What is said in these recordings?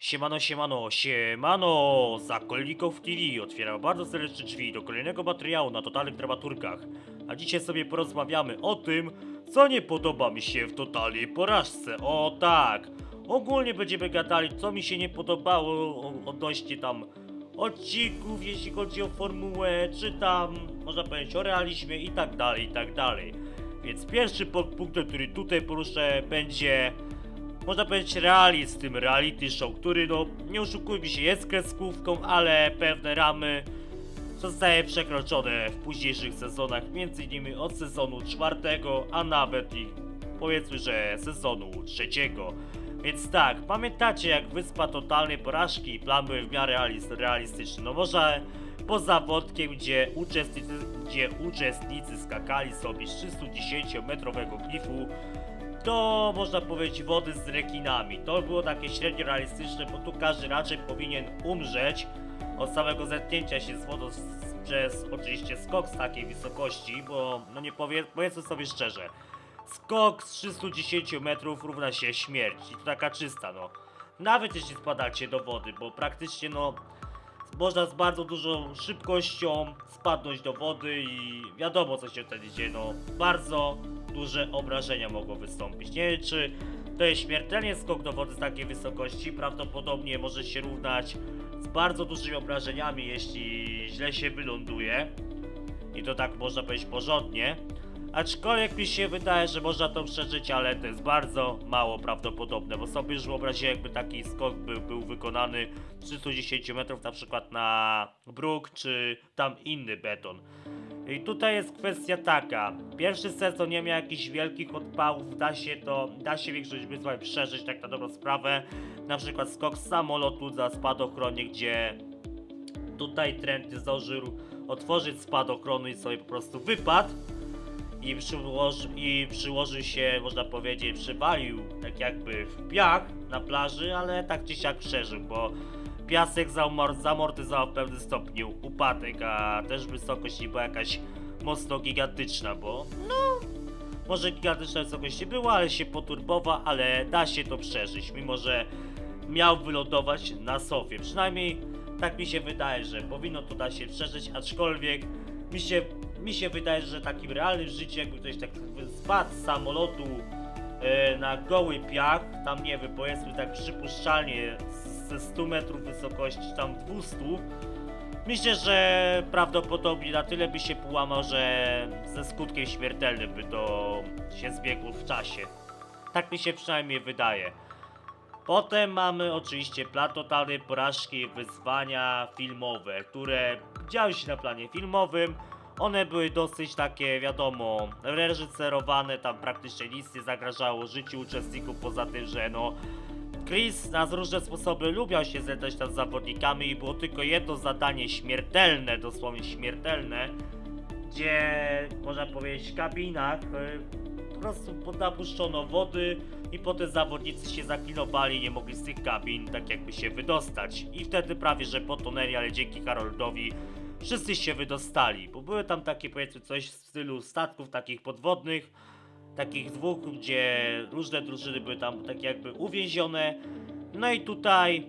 Siemano, siemano, siemano! Zakolnikow TV otwiera bardzo serdecznie drzwi do kolejnego materiału na totalnych dramaturgach. A dzisiaj sobie porozmawiamy o tym, co nie podoba mi się w totalnej porażce. O tak! Ogólnie będziemy gadali, co mi się nie podobało odnośnie tam odcinków, jeśli chodzi o formułę, czy tam, można powiedzieć, o realizmie i tak dalej, i tak dalej. Więc pierwszy punkt, który tutaj poruszę, będzie, można powiedzieć, realizm, tym reality show, który, no, nie oszukujmy się, jest kreskówką, ale pewne ramy zostaje przekroczone w późniejszych sezonach, m.in. od sezonu 4, a nawet i powiedzmy, że sezonu 3. Więc tak, pamiętacie, jak Wyspa Totalnej Porażki, plan był w miarę realistyczny, no może poza wątkiem, gdzie uczestnicy skakali sobie z 310-metrowego klifu do, można powiedzieć, wody z rekinami. To było takie średnio realistyczne, bo tu każdy raczej powinien umrzeć od samego zetknięcia się z wodą przez oczywiście skok z takiej wysokości, bo no nie powiedzmy sobie szczerze, skok z 310 metrów równa się śmierć i to taka czysta, no. Nawet jeśli spadacie do wody, bo praktycznie, no, można z bardzo dużą szybkością spadnąć do wody i wiadomo, co się wtedy dzieje, no. Bardzo duże obrażenia mogą wystąpić. Nie wiem, czy to jest śmiertelnie skok do wody z takiej wysokości, prawdopodobnie może się równać z bardzo dużymi obrażeniami, jeśli źle się wyląduje. I to tak można powiedzieć porządnie. Aczkolwiek mi się wydaje, że można to przeżyć, ale to jest bardzo mało prawdopodobne, bo sobie już wyobraziłem, jakby taki skok był wykonany 310 metrów, na przykład na bruk, czy tam inny beton. I tutaj jest kwestia taka, pierwszy sezon nie miał jakichś wielkich odpałów, da się większość wyzwań przeżyć, tak na dobrą sprawę. Na przykład skok z samolotu za spadochronie, gdzie tutaj trend nie zdążył otworzyć spadochronu i sobie po prostu wypadł. I przyłożył się, można powiedzieć, przywalił tak jakby w piach na plaży, ale tak czy siak przeżył, bo piasek zamortyzował w pewnym stopniu upadek, a też wysokość nie była jakaś mocno gigantyczna, bo no, może gigantyczna wysokość nie była, ale się poturbował, ale da się to przeżyć, mimo że miał wylądować na sofie. Przynajmniej tak mi się wydaje, że powinno to da się przeżyć, aczkolwiek mi się wydaje, że takim realnym życiem, jakby ktoś tak spadł z samolotu na goły piach, tam nie wiem, powiedzmy tak przypuszczalnie ze 100 metrów wysokości, tam 200, myślę, że prawdopodobnie na tyle by się połamał, że ze skutkiem śmiertelnym by to się zbiegło w czasie. Tak mi się przynajmniej wydaje. Potem mamy oczywiście plan totalnej porażki i wyzwania filmowe, które działy się na planie filmowym. One były dosyć takie, wiadomo, reżyserowane, tam praktycznie nic nie zagrażało życiu uczestników, poza tym, że no, Chris na różne sposoby lubiał się zebrać tam z zawodnikami i było tylko jedno zadanie śmiertelne, dosłownie śmiertelne, gdzie, można powiedzieć, w kabinach po prostu napuszczono wody i potem zawodnicy się zaklinowali i nie mogli z tych kabin tak jakby się wydostać. I wtedy prawie że potonęli, ale dzięki Haroldowi wszyscy się wydostali, bo były tam takie, powiedzmy, coś w stylu statków takich podwodnych, takich dwóch, gdzie różne drużyny były tam tak jakby uwięzione. No i tutaj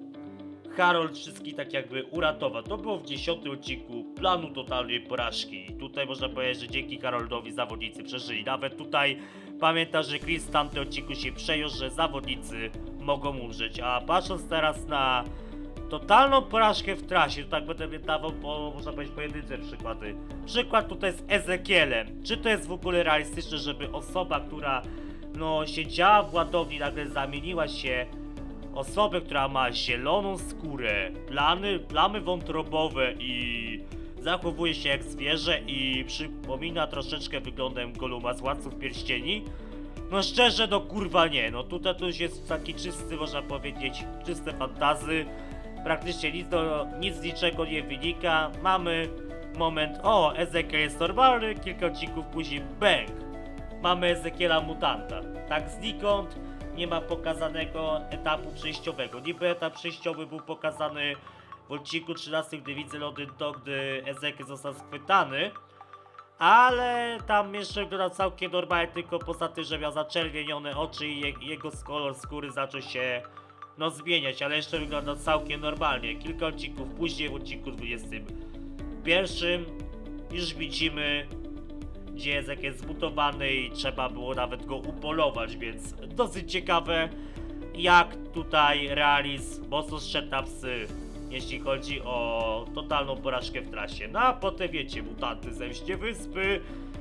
Harold wszystkich tak jakby uratował. To było w 10. odcinku planu totalnej porażki. I tutaj można powiedzieć, że dzięki Haroldowi zawodnicy przeżyli. Nawet tutaj pamiętam, że Chris w tamtym odcinku się przejął, że zawodnicy mogą umrzeć. A patrząc teraz na totalną porażkę w trasie, to tak będę dawał, można powiedzieć, pojedyncze przykłady. Przykład tutaj z Ezekielem. Czy to jest w ogóle realistyczne, żeby osoba, która no siedziała w ładowni, nagle zamieniła się osobę, która ma zieloną skórę, plamy wątrobowe i zachowuje się jak zwierzę i przypomina troszeczkę wyglądem Goluma z Władców Pierścieni? No szczerze, no kurwa nie, no tutaj to już jest taki czysty, można powiedzieć, czyste fantazy. Praktycznie nic z niczego nie wynika. Mamy moment, o, Ezekiel jest normalny, kilka odcinków później, bang! Mamy Ezekiela mutanta. Tak znikąd, nie ma pokazanego etapu przejściowego. Niby etap przejściowy był pokazany w odcinku 13, gdy widzę lody to, gdy Ezekiel został schwytany. Ale tam jeszcze wyglądał całkiem normalnie, tylko poza tym, że miał zaczerwienione oczy i jego kolor skóry zaczął się no zmieniać, ale jeszcze wygląda całkiem normalnie. Kilka odcinków później, w odcinku 21 już widzimy, gdzie jest jakiś zmutowany i trzeba było nawet go upolować, więc dosyć ciekawe, jak tutaj realizm mocno zszedł na psy, jeśli chodzi o totalną porażkę w trasie. No a potem wiecie, mutanty zemście wyspy,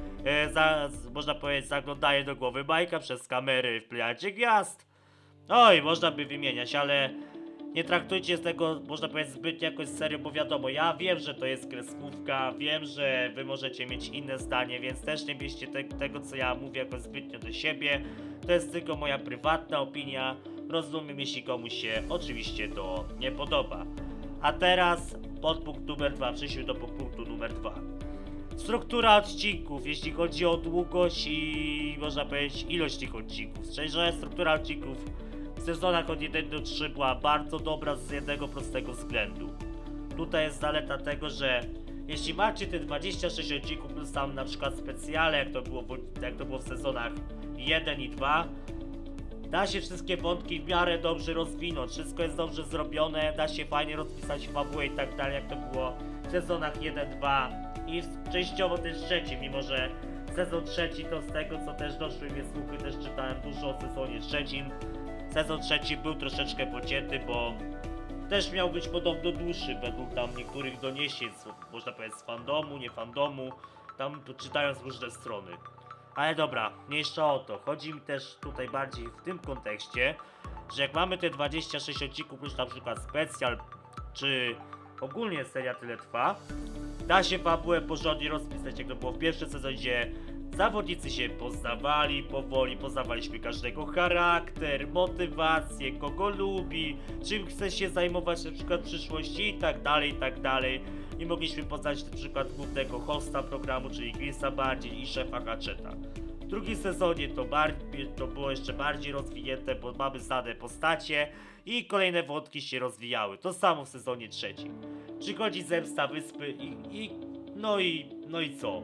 można powiedzieć, zaglądaje do głowy Majka przez kamery w Plejadzie Gwiazd. Oj, można by wymieniać, ale nie traktujcie tego, można powiedzieć, zbyt jakoś serio, bo wiadomo, ja wiem, że to jest kreskówka, wiem, że wy możecie mieć inne zdanie, więc też nie bierzcie tego, co ja mówię, jakoś zbytnio do siebie. To jest tylko moja prywatna opinia, rozumiem, jeśli komuś się oczywiście to nie podoba. A teraz podpunkt numer 2, przejdźmy do podpunktu numer 2. Struktura odcinków, jeśli chodzi o długość i można powiedzieć ilość tych odcinków. Szczerze, struktura odcinków w sezonach od 1 do 3 była bardzo dobra z jednego prostego względu. Tutaj jest zaleta tego, że jeśli macie te 26 odcinków plus tam na przykład specjale, jak to było w sezonach 1 i 2, da się wszystkie wątki w miarę dobrze rozwinąć, wszystko jest dobrze zrobione, da się fajnie rozpisać fabułę i tak dalej, jak to było w sezonach 1, 2 i częściowo też trzeci, mimo że sezon trzeci to z tego, co też doszły mnie słuchy, też czytałem dużo o sezonie trzecim. Sezon trzeci był troszeczkę pocięty, bo też miał być podobno dłuższy według tam niektórych doniesień, można powiedzieć z fandomu, nie fandomu, tam czytając różne strony. Ale dobra, mniejsza o to, chodzi mi też tutaj bardziej w tym kontekście, że jak mamy te 26 odcinków plus na przykład specjal, czy ogólnie seria tyle trwa, da się fabułę porządnie rozpisać, jak to było w pierwszym sezonie, gdzie zawodnicy się poznawali powoli, poznawaliśmy każdego charakter, motywację, kogo lubi, czym chce się zajmować na przykład w przyszłości i tak dalej, i tak dalej. I mogliśmy poznać na przykład głównego hosta programu, czyli Chrisa bardziej i szefa Hatcheta. W drugim sezonie to było jeszcze bardziej rozwinięte, bo mamy znane postacie i kolejne wątki się rozwijały. To samo w sezonie trzecim. Przychodzi zemsta wyspy no i co?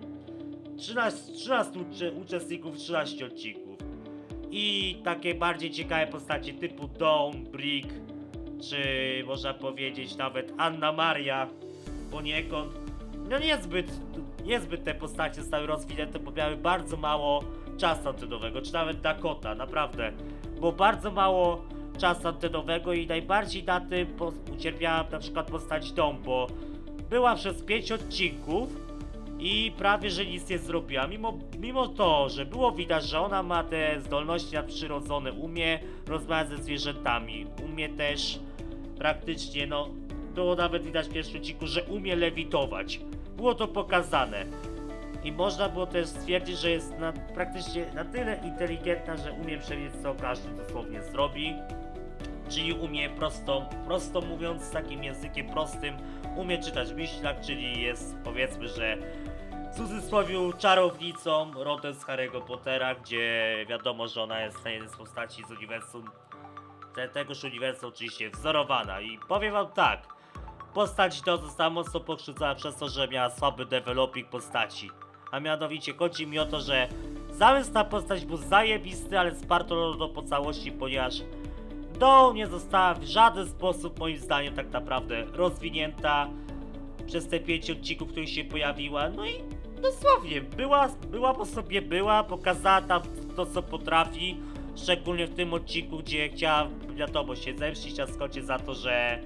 13 uczestników, 13 odcinków. I takie bardziej ciekawe postacie typu Dawn, Brick, czy można powiedzieć nawet Anna Maria poniekąd. No niezbyt te postacie zostały rozwinięte, bo miały bardzo mało czasu antenowego, czy nawet Dakota, naprawdę. Było bardzo mało czasu antenowego i najbardziej na tym ucierpiała na przykład postać Dawn, bo była przez 5 odcinków i prawie że nic nie zrobiła, mimo to, że było widać, że ona ma te zdolności nadprzyrodzone, umie rozmawiać ze zwierzętami, umie też praktycznie, no było nawet widać w pierwszym odcinku, że umie lewitować. Było to pokazane. I można było też stwierdzić, że jest praktycznie na tyle inteligentna, że umie przewidzieć, co każdy dosłownie zrobi. Czyli umie prosto mówiąc, takim językiem prostym, umie czytać myślach, czyli jest, powiedzmy, że w cudzysłowie czarownicą rodem z Harry'ego Pottera, gdzie wiadomo, że ona jest na jednej z postaci z uniwersum, tegoż uniwersum oczywiście wzorowana. I powiem wam tak, postać to została mocno pokrzywdzona przez to, że miała słaby developing postaci. A mianowicie chodzi mi o to, że zamysł na postać był zajebisty, ale sparto po całości, ponieważ Dawn nie została w żaden sposób moim zdaniem tak naprawdę rozwinięta przez te 5 odcinków, w których się pojawiła. No i dosłownie była po sobie, pokazała tam to, co potrafi, szczególnie w tym odcinku, gdzie chciała, wiadomo, się zemścić na Scottie za to, że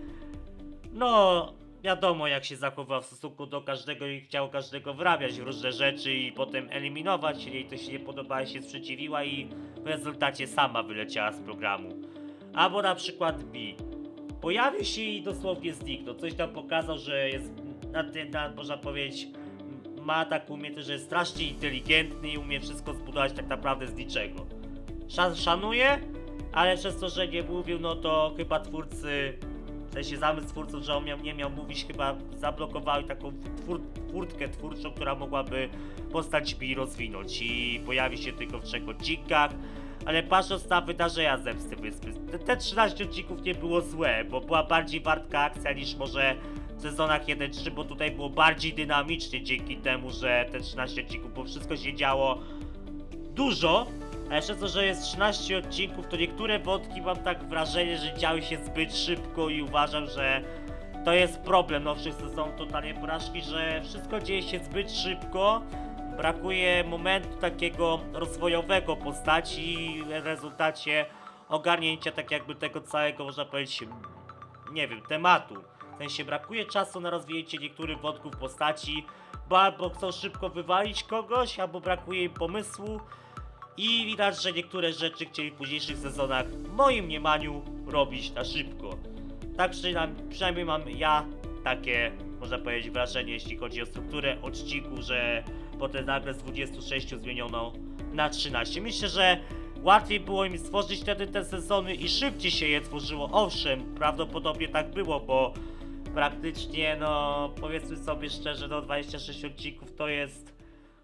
no wiadomo, jak się zachowywał w stosunku do każdego i chciał każdego wrabiać w różne rzeczy i potem eliminować, jej to się nie podobało, się sprzeciwiła i w rezultacie sama wyleciała z programu. Albo na przykład B. Pojawił się i dosłownie zniknął. Coś tam pokazał, że jest można powiedzieć, ma taką umiejętność, że jest strasznie inteligentny i umie wszystko zbudować tak naprawdę z niczego. Szanuję, ale przez to, że nie mówił, no to chyba twórcy, w sensie zamysł twórców, że on nie miał mówić, chyba zablokowały taką furtkę twórczą, która mogłaby postać B rozwinąć i pojawi się tylko w 3 odcinkach. Ale patrząc na wydarzenia Zemsty Wyspy, te 13 odcinków nie było złe, bo była bardziej wartka akcja niż może w sezonach 1-3, bo tutaj było bardziej dynamicznie dzięki temu, że te 13 odcinków, bo wszystko się działo dużo, A jeszcze to, że jest 13 odcinków, to niektóre wątki mam tak wrażenie, że działy się zbyt szybko i uważam, że to jest problem nowszych sezonów totalnie porażki, że wszystko dzieje się zbyt szybko. Brakuje momentu takiego rozwojowego postaci i w rezultacie ogarnięcia tak jakby tego całego, można powiedzieć, nie wiem, tematu. W sensie brakuje czasu na rozwinięcie niektórych wątków postaci, bo albo chcą szybko wywalić kogoś, albo brakuje im pomysłu i widać, że niektóre rzeczy chcieli w późniejszych sezonach w moim mniemaniu robić na szybko. Tak przynajmniej mam ja takie, można powiedzieć, wrażenie, jeśli chodzi o strukturę odcinku, że potem nagle z 26 zmieniono na 13. Myślę, że łatwiej było im stworzyć wtedy te sezony i szybciej się je tworzyło. Owszem, prawdopodobnie tak było, bo praktycznie, no powiedzmy sobie szczerze, no 26 odcinków to jest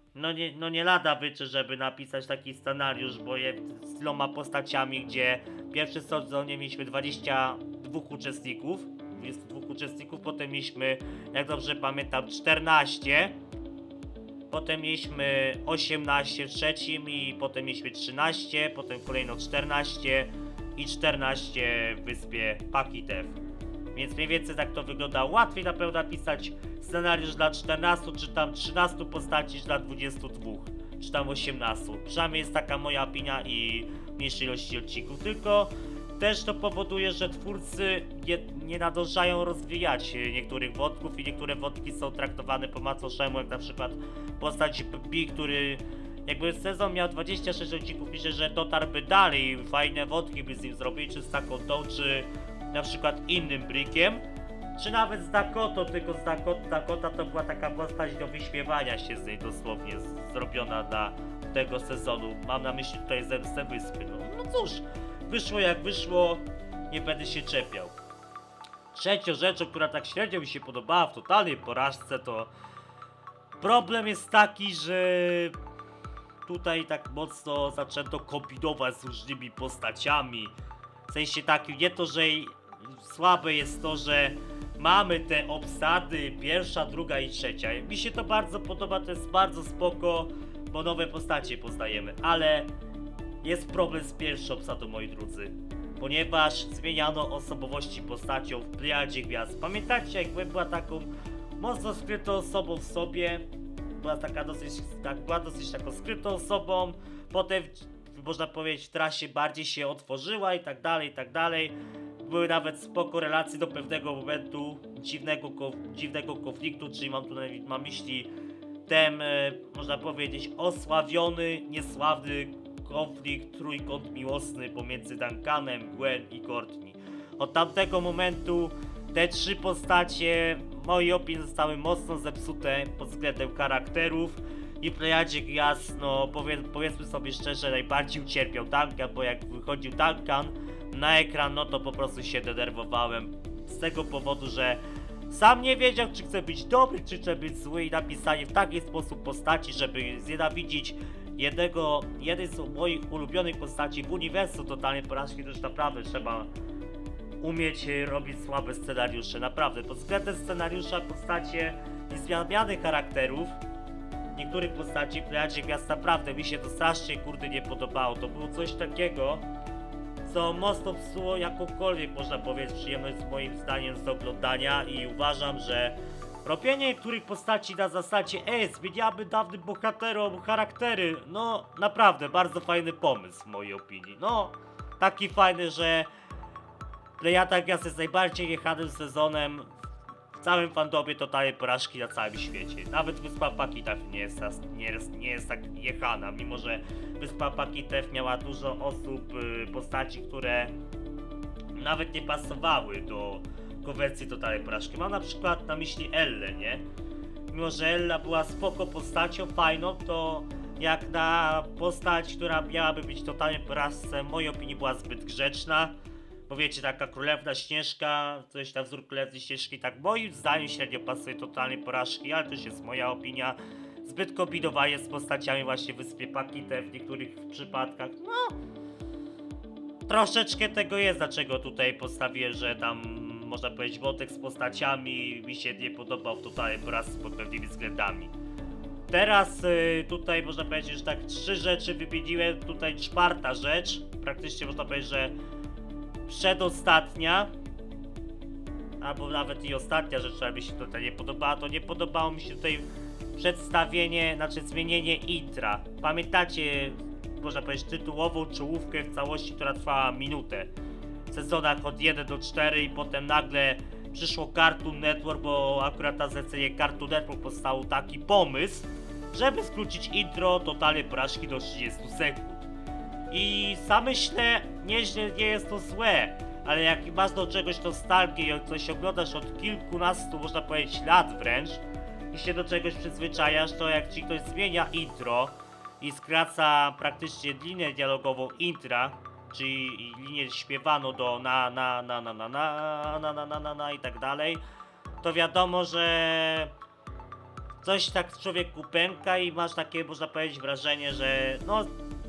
nie lada wyczy, żeby napisać taki scenariusz, bo jest z tyloma postaciami, gdzie w pierwszym sezonie mieliśmy 22 uczestników, potem mieliśmy, jak dobrze pamiętam, 14, potem mieliśmy 18 w trzecim i potem mieliśmy 13, potem kolejno 14 i 14 w wyspie Pakitew. Więc mniej więcej tak to wygląda. Łatwiej na pewno napisać scenariusz dla 14 czy tam 13 postaci niż dla 22 czy tam 18. Przynajmniej jest taka moja opinia i mniejszej ilości odcinków. Tylko też to powoduje, że twórcy nie nadążają rozwijać niektórych wątków i niektóre wątki są traktowane po macoszemu, jak na przykład postać B, który jakby sezon miał 26 odcinków, myślę, że dotarłby dalej, fajne wątki by z nim zrobili, czy z Dakotą, czy na przykład innym Brickiem, czy nawet z Dakotą, tylko z Dakota to była taka postać do wyśmiewania się z niej dosłownie zrobiona dla tego sezonu. Mam na myśli tutaj Zemstę Wyspy. No cóż, wyszło jak wyszło, nie będę się czepiał. Trzecią rzeczą, która tak średnio mi się podobała w totalnej porażce, to problem jest taki, że tutaj tak mocno zaczęto kombinować z różnymi postaciami. W sensie takim, nie to, że słabe jest to, że mamy te obsady pierwsza, druga i trzecia. Mi się to bardzo podoba, to jest bardzo spoko, bo nowe postacie poznajemy, ale jest problem z pierwszą obsadą, moi drodzy. Ponieważ zmieniano osobowości postacią w Plejadzie Gwiazd. Pamiętacie, jak była taką mocno skrytą osobą w sobie, była dosyć taką skrytą osobą, potem można powiedzieć w trasie bardziej się otworzyła i tak dalej. Były nawet spoko relacje do pewnego momentu dziwnego konfliktu, czyli mam tu na myśli ten, można powiedzieć, osławiony, niesławny konflikt, trójkąt miłosny pomiędzy Duncanem, Gwen i Courtney. Od tamtego momentu te trzy postacie, w mojej opinii, zostały mocno zepsute pod względem charakterów i w Plejadzie Gwiazd, no powiedzmy sobie szczerze, najbardziej ucierpiał Duncan, bo jak wychodził Duncan na ekran, no to po prostu się denerwowałem z tego powodu, że sam nie wiedział, czy chce być dobry, czy chce być zły i napisanie w taki sposób postaci, żeby znienawidzić jeden z moich ulubionych postaci w uniwersum totalnie porażki, to już naprawdę trzeba umieć robić słabe scenariusze, naprawdę. Pod względem scenariusza postacie i zmiany charakterów niektórych postaci w Plejadzie Gwiazd naprawdę mi się to strasznie kurde nie podobało. To było coś takiego, co mocno psuło jakąkolwiek, można powiedzieć, przyjemność moim zdaniem z oglądania i uważam, że robienie niektórych postaci na zasadzie zmieniamy dawnym bohaterom charaktery, no naprawdę bardzo fajny pomysł w mojej opinii. No, taki fajny, że Plejada Gwiazd jest najbardziej jechanym sezonem w całym fandomie totalnej porażki na całym świecie. Nawet Wyspa Pakitew nie jest tak jechana, mimo że Wyspa Pakitew miała dużo osób, postaci, które nawet nie pasowały do konwencji totalnej porażki. Mam na przykład na myśli Ellę, nie? Mimo że Ella była spoko postacią, fajną, to jak na postać, która miałaby być totalnie porażce, w mojej opinii była zbyt grzeczna. Bo wiecie, taka Królewna Śnieżka, coś na wzór Królewnej Śnieżki, tak moim zdaniem średnio pasuje totalnie porażki, ale to już jest moja opinia. Zbyt kombinowanie z postaciami właśnie w Wyspie Pakitew w niektórych przypadkach, no troszeczkę tego jest, dlaczego tutaj postawię, że tam można powiedzieć wątek z postaciami mi się nie podobał w totalnej porażce pod pewnymi względami. Teraz tutaj można powiedzieć, że tak 3 rzeczy wymieniłem, tutaj 4. rzecz, praktycznie można powiedzieć, że przedostatnia, albo nawet i ostatnia rzecz, która mi się tutaj nie podobała, to nie podobało mi się tutaj przedstawienie, znaczy zmienienie intra. Pamiętacie, można powiedzieć, tytułową czołówkę w całości, która trwała minutę. W sezonach od 1 do 4 i potem nagle przyszło Cartoon Network, bo akurat na zlecenie Cartoon Network powstał taki pomysł, żeby skrócić intro totalnie porażki do 30 sekund. I sam myślę, nie jest to złe, ale jak masz do czegoś nostalgię i coś oglądasz od kilkunastu, można powiedzieć, lat wręcz, i się do czegoś przyzwyczajasz, to jak ci ktoś zmienia intro i skraca praktycznie linię dialogową intra, czyli linię śpiewaną do na i tak dalej, to wiadomo, że coś tak człowieku pęka i masz takie, można powiedzieć, wrażenie, że no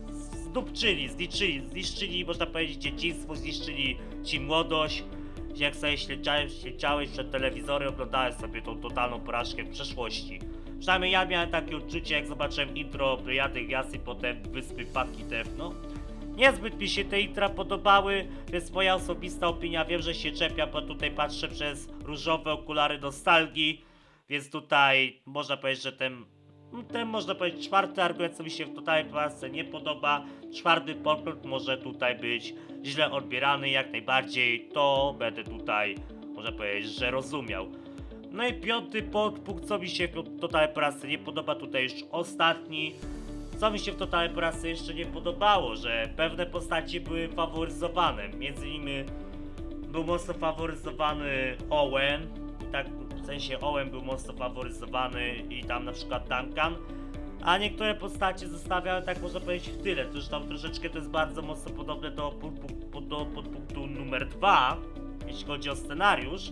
zniszczyli, można powiedzieć, dzieciństwo, zniszczyli ci młodość, jak sobie siedziałeś przed telewizorem, oglądałeś sobie tą totalną porażkę w przeszłości. Przynajmniej ja miałem takie odczucie, jak zobaczyłem intro Plejady Gwiazd i potem Wyspy Pakitew, no. Niezbyt mi się te intra podobały, to jest moja osobista opinia, wiem, że się czepia, bo tutaj patrzę przez różowe okulary nostalgii, więc tutaj można powiedzieć, że ten można powiedzieć 4. argument, co mi się w totalnej porażce nie podoba. 4. punkt może tutaj być źle odbierany, jak najbardziej to będę tutaj, można powiedzieć, że rozumiał. No i 5. punkt, co mi się w totalnej porażce nie podoba, tutaj już ostatni. Co mi się w totalnej porażce jeszcze nie podobało, że pewne postacie były faworyzowane, między innymi był mocno faworyzowany Owen, tak w sensie Owen był mocno faworyzowany i tam na przykład Duncan, a niektóre postacie zostawiały, tak można powiedzieć, w tyle. To już tam troszeczkę to jest bardzo mocno podobne do podpunktu numer 2, jeśli chodzi o scenariusz,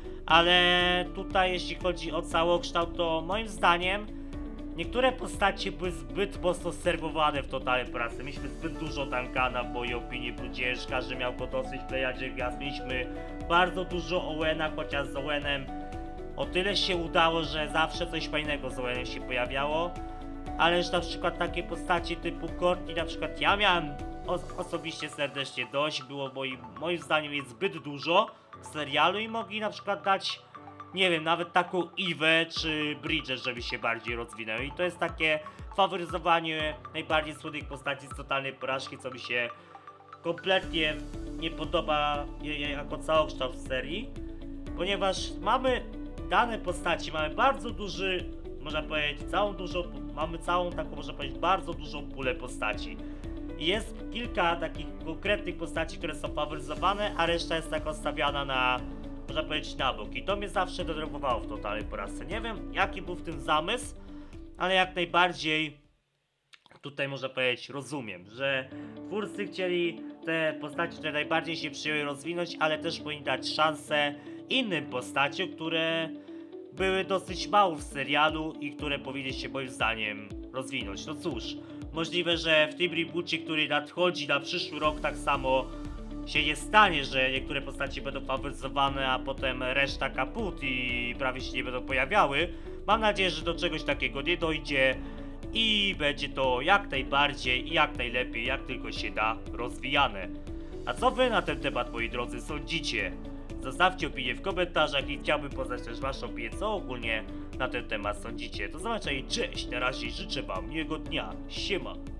ale tutaj jeśli chodzi o całokształt, to moim zdaniem niektóre postacie były zbyt mocno serwowane w totalnej pracy. Mieliśmy zbyt dużo Duncana w mojej opinii, Brudzież, każdy miał go dosyć w Plejadzie Gwiazd. Mieliśmy bardzo dużo Owena, chociaż z Owenem o tyle się udało, że zawsze coś fajnego z Owenem się pojawiało. Ale już na przykład takie postacie typu Courtney, na przykład ja miałem osobiście serdecznie dość. Było moim zdaniem jest zbyt dużo w serialu i mogli na przykład dać, nie wiem, nawet taką Ewę czy Bridget, żeby się bardziej rozwinęły. I to jest takie faworyzowanie najbardziej słodnych postaci z totalnej porażki, co mi się kompletnie nie podoba jako całokształt w serii. Ponieważ mamy dane postaci, mamy bardzo duży, można powiedzieć, mamy całą taką, można powiedzieć, bardzo dużą pulę postaci. I jest kilka takich konkretnych postaci, które są faworyzowane, a reszta jest tak odstawiana na, można powiedzieć, na bok. I to mnie zawsze denerwowało w totalnej porażce. Nie wiem, jaki był w tym zamysł, ale jak najbardziej tutaj, można powiedzieć, rozumiem, że twórcy chcieli te postacie, które najbardziej się przyjęły, rozwinąć, ale też powinni dać szansę innym postaciom, które były dosyć mało w serialu i które powinny się moim zdaniem rozwinąć. No cóż, możliwe, że w tym reboocie, który nadchodzi na przyszły rok, tak samo się nie stanie, że niektóre postacie będą faworyzowane, a potem reszta kaput i prawie się nie będą pojawiały. Mam nadzieję, że do czegoś takiego nie dojdzie i będzie to jak najbardziej i jak najlepiej, jak tylko się da, rozwijane. A co wy na ten temat, moi drodzy, sądzicie? Zostawcie opinię w komentarzach i chciałbym poznać też waszą opinię, co ogólnie na ten temat sądzicie. Do zobaczenia i cześć, na razie życzę wam miłego dnia, siema.